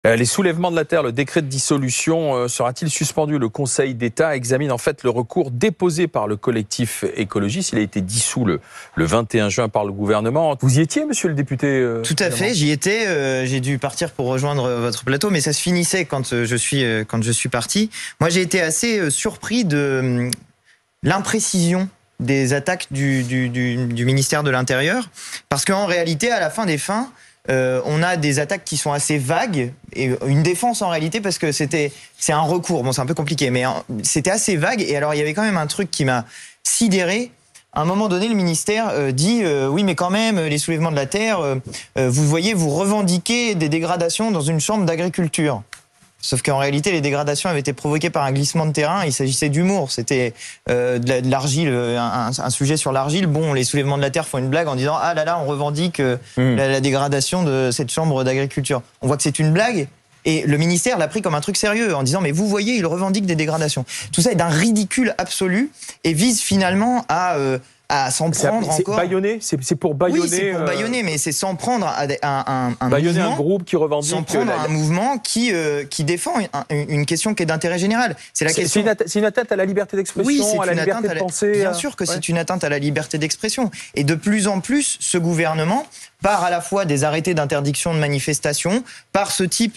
Les soulèvements de la terre, le décret de dissolution sera-t-il suspendu? Le Conseil d'État examine en fait le recours déposé par le collectif écologiste. Il a été dissous le 21 juin par le gouvernement. Vous y étiez, monsieur le député? Tout à fait, j'y étais. J'ai dû partir pour rejoindre votre plateau, mais ça se finissait quand je suis parti. Moi, j'ai été assez surpris de l'imprécision des attaques du ministère de l'Intérieur, parce qu'en réalité, à la fin des fins, on a des attaques qui sont assez vagues et une défense en réalité parce que c'est un recours. Bon, c'est un peu compliqué, mais c'était assez vague. Et alors, il y avait quand même un truc qui m'a sidéré. À un moment donné, le ministère dit oui, mais quand même, les soulèvements de la terre, vous voyez, vous revendiquez des dégradations dans une chambre d'agriculture. Sauf qu'en réalité, les dégradations avaient été provoquées par un glissement de terrain. Il s'agissait d'humour. C'était de l'argile, un sujet sur l'argile. Bon, les soulèvements de la terre font une blague en disant « Ah là là, on revendique la dégradation de cette chambre d'agriculture ». On voit que c'est une blague. Et le ministère l'a pris comme un truc sérieux en disant « Mais vous voyez, il revendique des dégradations ». Tout ça est d'un ridicule absolu et vise finalement à s'en prendre encore. C'est pour bâillonner. Oui, c'est pour bâillonner, mais c'est s'en prendre à un bâillonner mouvement, un groupe qui revendique. S'en prendre à un mouvement qui défend une question qui est d'intérêt général. C'est une atteinte à la liberté d'expression, oui, c'est à la une liberté de penser. Bien sûr que c'est une atteinte à la liberté d'expression. Et de plus en plus, ce gouvernement, par à la fois des arrêtés d'interdiction de manifestation, par ce type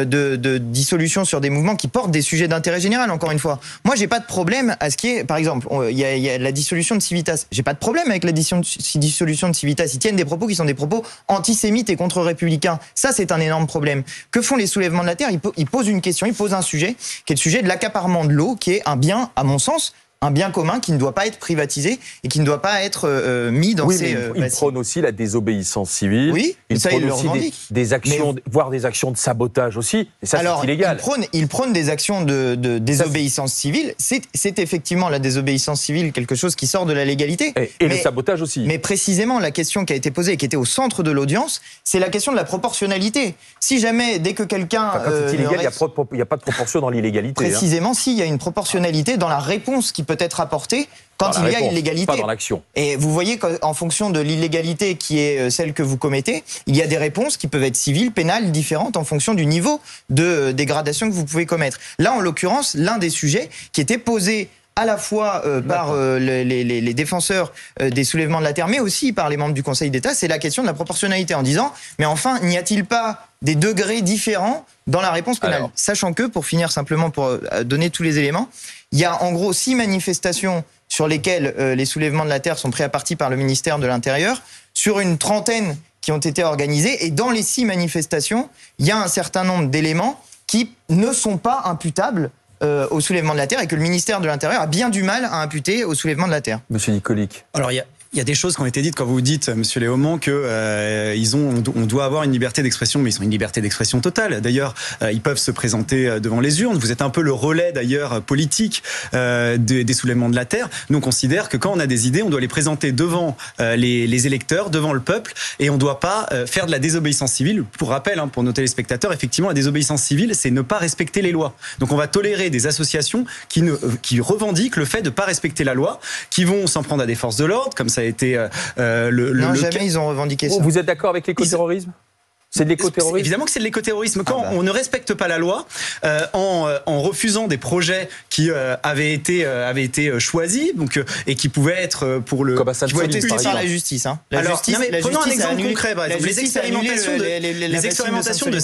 de dissolution sur des mouvements qui portent des sujets d'intérêt général, encore une fois. Moi, j'ai pas de problème à ce qui est, par exemple, il y a la dissolution de Civitas. J'ai pas de problème avec la dissolution de Civitas. Ils tiennent des propos qui sont des propos antisémites et contre-républicains. Ça, c'est un énorme problème. Que font les soulèvements de la terre? Ils posent une question, ils posent un sujet, qui est le sujet de l'accaparement de l'eau, qui est un bien, à mon sens, un bien commun qui ne doit pas être privatisé et qui ne doit pas être mis dans ces... Il prône aussi la désobéissance civile. Oui, il ça, prône il le aussi revendique. des actions, voire des actions de sabotage aussi. Et ça, c'est illégal. Il prône des actions de désobéissance civile. C'est effectivement la désobéissance civile quelque chose qui sort de la légalité. Et le sabotage aussi. Mais précisément, la question qui a été posée et qui était au centre de l'audience, c'est la question de la proportionnalité. Si jamais, dès que quelqu'un... Quand c'est illégal, il n'y a pas de proportion dans l'illégalité. Précisément, s'il y a une proportionnalité dans la réponse qui peut être apportée quand il y a illégalité. Pas dans l'action. Et vous voyez qu'en fonction de l'illégalité qui est celle que vous commettez, il y a des réponses qui peuvent être civiles, pénales, différentes en fonction du niveau de dégradation que vous pouvez commettre. Là, en l'occurrence, l'un des sujets qui était posé à la fois par les défenseurs des soulèvements de la terre, mais aussi par les membres du Conseil d'État, c'est la question de la proportionnalité, en disant, mais enfin, n'y a-t-il pas des degrés différents dans la réponse pénale? Sachant que, pour finir simplement, pour donner tous les éléments, il y a en gros 6 manifestations sur lesquelles les soulèvements de la terre sont pris à partie par le ministère de l'Intérieur, sur une trentaine qui ont été organisées, et dans les 6 manifestations, il y a un certain nombre d'éléments qui ne sont pas imputables au soulèvement de la terre et que le ministère de l'Intérieur a bien du mal à imputer au soulèvement de la terre. Monsieur Nicolic. Alors, il y a des choses qui ont été dites quand vous dites, monsieur Léaumont, que on doit avoir une liberté d'expression, mais ils ont une liberté d'expression totale. D'ailleurs, ils peuvent se présenter devant les urnes. Vous êtes un peu le relais, d'ailleurs, politique des soulèvements de la terre. Nous, on considère que quand on a des idées, on doit les présenter devant les électeurs, devant le peuple, et on ne doit pas faire de la désobéissance civile. Pour rappel, pour nos téléspectateurs, effectivement, la désobéissance civile, c'est ne pas respecter les lois. Donc, on va tolérer des associations qui revendiquent le fait de ne pas respecter la loi, qui vont s'en prendre à des forces de l'ordre, comme ça a été non, jamais ils ont revendiqué ça. Vous êtes d'accord avec l'écoterrorisme? C'est de l'écoterrorisme? Évidemment que c'est de l'écoterrorisme. Quand on ne respecte pas la loi, en refusant des projets qui avaient été choisis, donc et qui pouvaient être pour le... Comme ça, qui pouvaient être utilisés par la justice. Prenons un exemple concret, par exemple. Les expérimentations de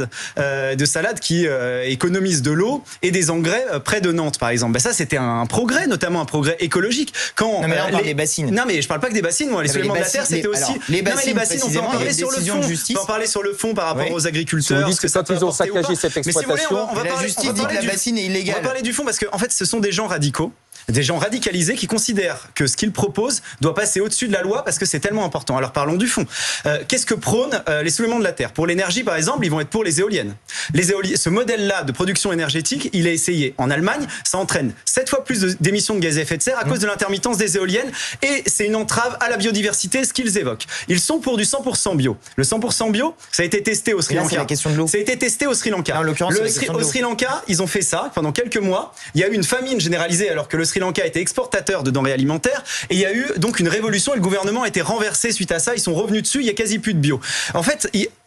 salade qui économisent de l'eau et des engrais près de Nantes, par exemple. Ça, c'était un progrès, notamment un progrès écologique. Non, mais là, on parle des bassines. Non, mais je parle pas que des bassines, moi. Les soulèvements de la terre, c'était aussi... Les bassines, on peut en parler sur le fond. On peut en parler sur le fond par rapport aux agriculteurs. Vous dites que quand ils ont saccagé cette exploitation, la justice dit que la bassine est illégale. On va parler du fond parce que en fait, ce sont des gens radicaux. Des gens radicalisés qui considèrent que ce qu'ils proposent doit passer au-dessus de la loi parce que c'est tellement important. Alors parlons du fond. Qu'est-ce que prônent les soulèvements de la terre? Pour l'énergie, par exemple, ils vont être pour les éoliennes. Ce modèle-là de production énergétique, il est essayé en Allemagne. Ça entraîne 7 fois plus d'émissions de gaz à effet de serre à cause de l'intermittence des éoliennes et c'est une entrave à la biodiversité, ce qu'ils évoquent. Ils sont pour du 100% bio. Le 100% bio, ça a été testé au Sri Lanka. C'est la question de l'eau. Ça a été testé au Sri Lanka. Au Sri Lanka, ils ont fait ça pendant quelques mois. Il y a eu une famine généralisée alors que le Sri Lanka était exportateur de denrées alimentaires et il y a eu donc une révolution et le gouvernement a été renversé suite à ça. Ils sont revenus dessus, il y a quasi plus de bio. En fait,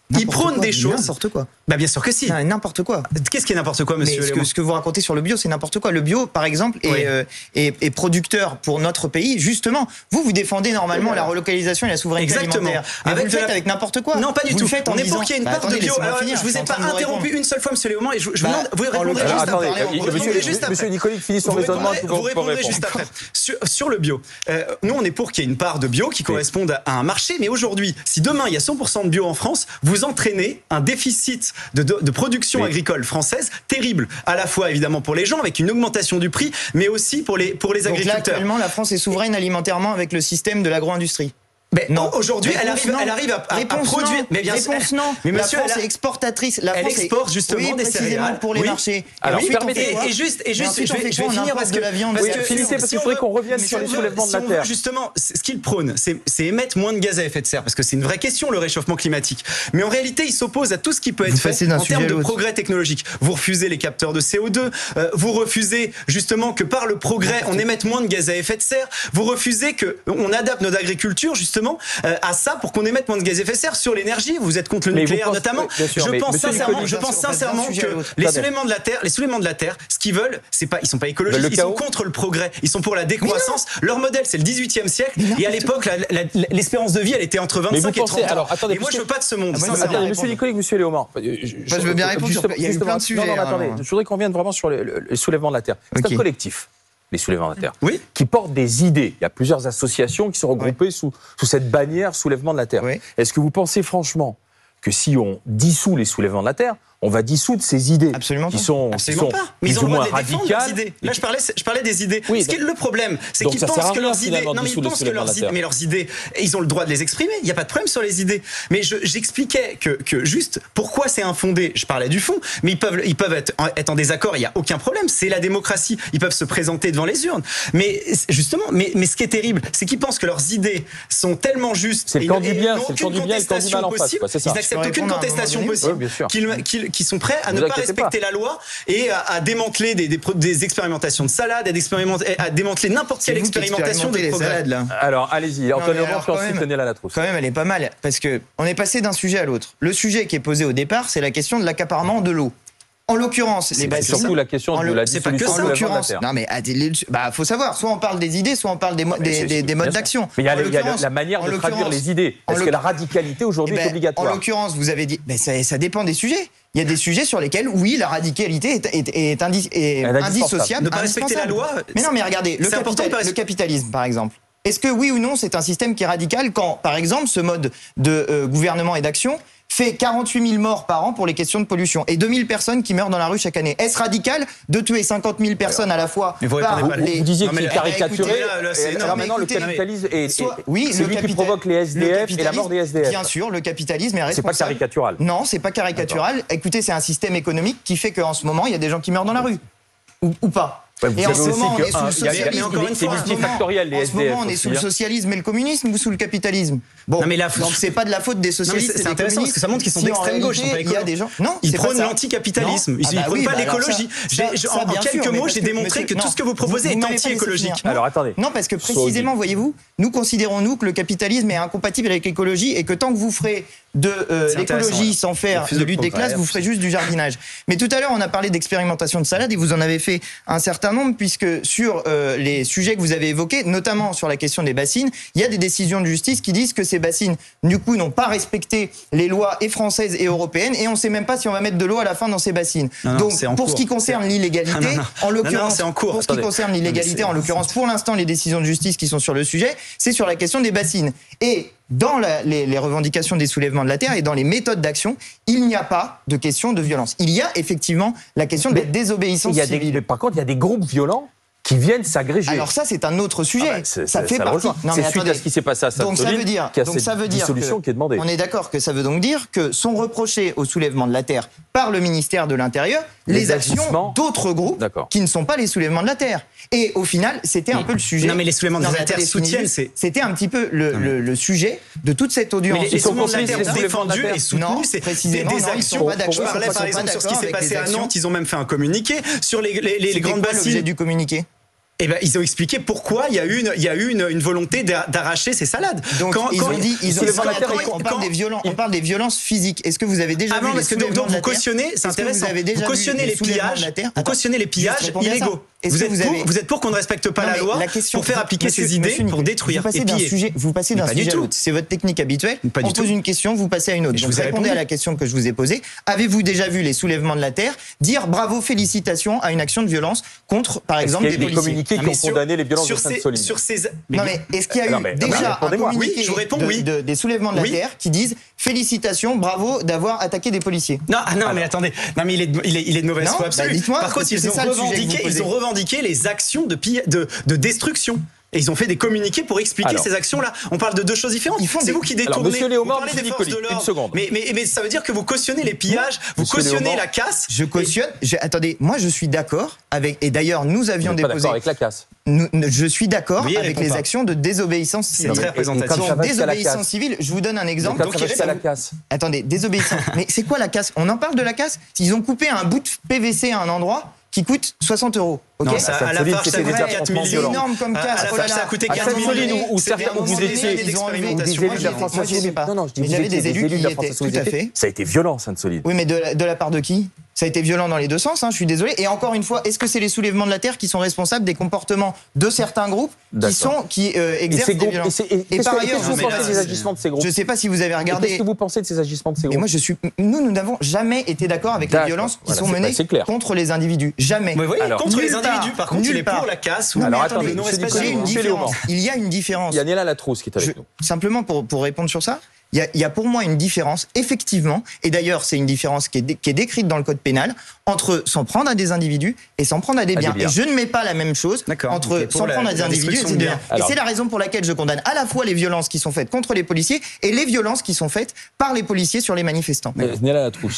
Ils prônent des choses. N'importe quoi. Bah bien sûr que si. N'importe quoi. Qu'est-ce qui est n'importe quoi, monsieur Léaumont ? Ce que vous racontez sur le bio, c'est n'importe quoi. Le bio, par exemple, est producteur pour notre pays. Justement, vous défendez normalement la relocalisation et la souveraineté alimentaire. Mais vous le faites avec n'importe quoi. Non, pas du tout. On est pour qu'il y ait une part de bio. Alors, je vous ai pas interrompu une seule fois, monsieur Léaumont, et je vous demande, vous répondrez juste après. Monsieur Nicolic finit son raisonnement. Vous répondrez juste après. Sur le bio, nous, on est pour qu'il y ait une part de bio qui corresponde à un marché. Mais aujourd'hui, si demain il y a 100% de bio en France, vous entraînez un déficit de production agricole française terrible, à la fois évidemment pour les gens avec une augmentation du prix, mais aussi pour les agriculteurs. Donc là, actuellement, la France est souveraine alimentairement avec le système de l'agro-industrie. Mais non, aujourd'hui, elle arrive à produire. Mais bien sûr, non. Mais monsieur, la France est exportatrice. Elle exporte justement des céréales pour les marchés. Alors, et juste, je vais finir parce que la viande. Finissez parce qu'il faudrait qu'on revienne sur les soulèvements de la terre. Justement, ce qu'il prône, c'est émettre moins de gaz à effet de serre, parce que c'est une vraie question, le réchauffement climatique. Mais en réalité, il s'oppose à tout ce qui peut être fait en termes de progrès technologiques. Vous refusez les capteurs de CO2. Vous refusez justement que par le progrès, on émette moins de gaz à effet de serre. Vous refusez que on adapte notre agriculture justement à ça pour qu'on émette moins de gaz à effet de serre sur l'énergie. Vous êtes contre le nucléaire notamment. Je pense sincèrement que les soulèvements de la terre, ce qu'ils veulent, ils sont pas écologistes, ils sont contre le progrès, ils sont pour la décroissance. Leur modèle, c'est le 18e siècle, et à l'époque, l'espérance de vie, elle était entre 25 et 30 ans. Alors, attendez, et moi, je veux pas de ce monde. Attendez, monsieur Nicolic, monsieur Léaumont. Je veux bien répondre. Il y a eu plein de sujets. Non, attendez. Je voudrais qu'on revienne vraiment sur les soulèvements de la terre. C'est un collectif, les soulèvements de la terre, qui portent des idées. Il y a plusieurs associations qui sont regroupées sous cette bannière soulèvement de la terre. Est-ce que vous pensez franchement que si on dissout les soulèvements de la terre, on va dissoudre ces idées qui sont mais ils ont plus ou moins le droit de les défendre, leurs idées. Là, je parlais des idées. Oui, ce qui est le problème, c'est qu'ils pensent que leurs idées, mais leurs idées, ils ont le droit de les exprimer. Il n'y a pas de problème sur les idées. Mais j'expliquais que juste pourquoi c'est infondé. Je parlais du fond, mais ils peuvent être en désaccord. Il n'y a aucun problème. C'est la démocratie. Ils peuvent se présenter devant les urnes. Mais justement, mais ce qui est terrible, c'est qu'ils pensent que leurs idées sont tellement justes. C'est le camp du bien, c'est le camp du bien et le camp du mal en face. Ils n'acceptent aucune contestation possible. Qui sont prêts à ne pas respecter la loi et à démanteler des expérimentations de salade, à démanteler n'importe quelle expérimentation de progrès. Alors, allez-y, Antoine Léaumont, puis ensuite Daniel Lalatrousse. Quand même, elle est pas mal, parce qu'on est passé d'un sujet à l'autre. Le sujet qui est posé au départ, c'est la question de l'accaparement de l'eau. En l'occurrence, les bassines. C'est surtout la question de la dissolution de la terre. Non, mais faut savoir. Soit on parle des idées, soit on parle des modes d'action. Mais il y a la manière de traduire les idées. Parce que la radicalité aujourd'hui est obligatoire. En l'occurrence, vous avez dit, ça dépend des sujets. Il y a des sujets sur lesquels, oui, la radicalité est indissociable. Ne pas respecter la loi. Mais non, mais regardez, le capitalisme, par exemple. Est-ce que oui ou non, c'est un système qui est radical quand, par exemple, ce mode de gouvernement et d'action fait 48 000 morts par an pour les questions de pollution et 2 000 personnes qui meurent dans la rue chaque année. Est-ce radical de tuer 50 000 personnes à la fois? Vous disiez qu'il est caricaturé. Alors maintenant, le capitalisme est celui qui provoque les SDF et la mort des SDF. Bien sûr, le capitalisme est responsable. C'est pas caricatural. Non, c'est pas caricatural. Écoutez, c'est un système économique qui fait qu'en ce moment, il y a des gens qui meurent dans la rue. Ou pas. Et en ce moment, on est sous le socialisme. C'est multifactoriel, les SDF. En ce moment, on est sous le socialisme et le communisme ou sous le capitalisme. Bon, donc c'est pas de la faute des socialistes. C'est intéressant parce que ça montre qu'ils sont d'extrême gauche. Il y a des gens. Non, ils prônent l'anticapitalisme. Ils prônent pas l'écologie. En quelques mots, j'ai démontré que tout ce que vous proposez est anti-écologique. Alors attendez. Non, parce que précisément, voyez-vous, nous considérons que le capitalisme est incompatible avec l'écologie et que tant que vous ferez de l'écologie sans faire de lutte des classes, vous ferez juste du jardinage. Mais tout à l'heure, on a parlé d'expérimentation de salade et vous en avez fait un certain nombre, puisque sur les sujets que vous avez évoqués, notamment sur la question des bassines, il y a des décisions de justice qui disent que ces bassines, du coup, n'ont pas respecté les lois et françaises et européennes, et on ne sait même pas si on va mettre de l'eau à la fin dans ces bassines. Donc, pour ce qui concerne l'illégalité, en l'occurrence, pour ce qui concerne l'illégalité, en l'occurrence, pour l'instant, les décisions de justice qui sont sur le sujet, c'est sur la question des bassines. Et dans les revendications des soulèvements de la terre et dans les méthodes d'action, il n'y a pas de question de violence. Il y a effectivement la question de la désobéissance civile. Par contre, il y a des groupes violents qui viennent s'agréger. Alors ça, c'est un autre sujet. Ça fait partie. C'est suite à ce qui s'est passé à Sainte-Soline qu'il y a cette dissolution qui est demandée. On est d'accord que ça veut donc dire que sont reprochées au soulèvement de la terre par le ministère de l'Intérieur les actions d'autres groupes qui ne sont pas les soulèvements de la terre. Et au final, c'était un peu le sujet. Non, mais les soulèvements de la terre soutiennent. C'était un petit peu le sujet de toute cette audience. Mais les soulèvements de la terre défendus et soutenus, c'est des actions. Je parlais par exemple sur ce qui s'est passé à Nantes. Ils ont même fait un communiqué sur les grandes bassines. Du communiqué. Eh ben, ils ont expliqué pourquoi il y a eu une volonté d'arracher ces salades. Donc, on parle des violences physiques. Est-ce que vous avez déjà vu les soulèvements de la terre ? Vous cautionnez, c'est intéressant. Vous cautionnez les pillages, illégaux. Vous êtes pour qu'on ne respecte pas la loi pour faire appliquer ses idées, pour détruire et piller. Vous passez d'un sujet à l'autre. C'est votre technique habituelle. On pose une question, vous passez à une autre. Donc répondez à la question que je vous ai posée. Avez-vous déjà vu les soulèvements de la terre dire bravo, félicitations à une action de violence contre, par exemple, des policiers ? Communiqués qui ont condamné les violences de Sainte-Soline. Non mais est-ce qu'il y a eu déjà un communiqué des soulèvements de la terre qui disent félicitations, bravo d'avoir attaqué des policiers ? Non, mais attendez. Non, mais il est de mauvaise foi absolue. Dites-moi, par contre, ils ont revendiqué les actions de destruction. Et ils ont fait des communiqués pour expliquer ces actions-là. On parle de deux choses différentes. C'est vous qui détournez. Monsieur Léaumont, vous parlez des forces de l'ordre. Mais ça veut dire que vous cautionnez les pillages, vous cautionnez la casse. Je cautionne. Attendez, moi je suis d'accord avec. Et d'ailleurs, nous avions déposé. Pas d'accord avec la casse. Je suis d'accord avec les actions de désobéissance civile. C'est très représentatif. Désobéissance civile, je vous donne un exemple. Donc il reste à la casse. Attendez, désobéissance. Mais c'est quoi la casse ? On en parle de la casse ? Ils ont coupé un bout de PVC à un endroit qui coûte 60 €. Okay, non, ça, à la fin, ça coûtait 4 millions. C'est énorme comme casse. Ça a coûté 4 millions. Où certains, vous étiez des élus de la France Insoumise. Non, j'avais des élus qui y étaient. Tout à fait. Ça a été violent, Sainte-Soline. Oui, mais de la part de qui ? Ça a été violent dans les deux sens, je suis désolé. Et encore une fois, est-ce que c'est les soulèvements de la terre qui sont responsables des comportements de certains groupes qui exercent des violences ? Et par ailleurs, qu'est-ce que vous pensez des agissements de ces groupes ? Je ne sais pas si vous avez regardé. Qu'est-ce que vous pensez de ces agissements de ces groupes ? Et moi, nous n'avons jamais été d'accord avec les violences qui sont menées contre les individus. Jamais. Mais voyez, contre les individus, par contre, il est pour la casse. Alors attendez, il y a une différence. Il y a Néla Latrousse qui est avec nous. Simplement pour répondre sur ça. Il y a pour moi une différence, effectivement, et d'ailleurs c'est une différence qui est décrite dans le code pénal, entre s'en prendre à des individus et s'en prendre à des biens. Et je ne mets pas la même chose entre s'en prendre à des individus et des biens. Et c'est la raison pour laquelle je condamne à la fois les violences qui sont faites contre les policiers et les violences qui sont faites par les policiers sur les manifestants. Néla Latrousse.